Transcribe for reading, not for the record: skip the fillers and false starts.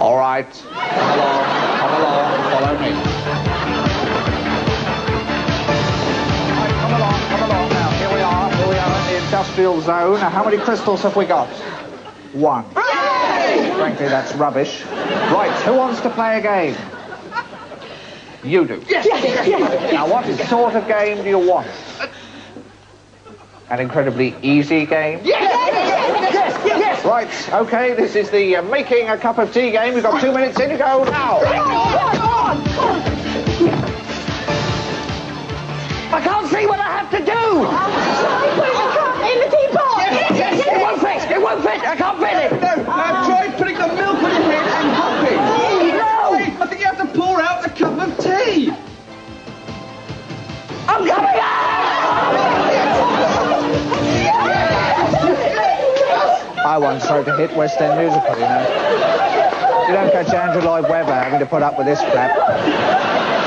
All right. Come along, follow me. Right, come along now. Here we are in the industrial zone. Now, how many crystals have we got? 1. Frankly, that's rubbish. Right, who wants to play a game? You do. Yes. Now, what sort of game do you want? An incredibly easy game? Yes. Right, okay, this is the making a cup of tea game. You've got 2 minutes in to go now. I can't see what I have to do. Put the cup in the teapot. Yes. It won't fit. I can't fit it. No, try putting the milk on your head and hopping. No. Wait, I think you have to pour out the cup of tea. I'm coming out. I once wrote a hit West End musical, you know. You don't catch Andrew Lloyd Webber having to put up with this crap.